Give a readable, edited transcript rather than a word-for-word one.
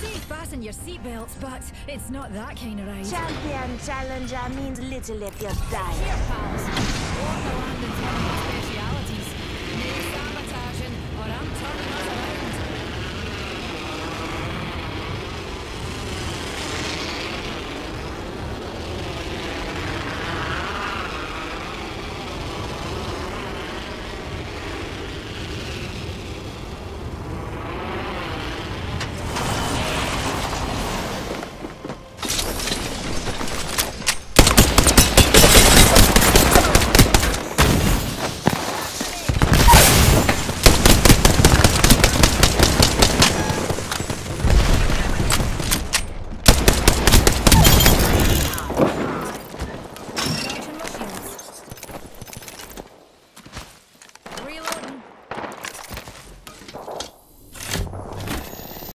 Say fasten your seatbelts, but it's not that kind of ride. Champion challenger means little if you die. Here, pals. Walk the land and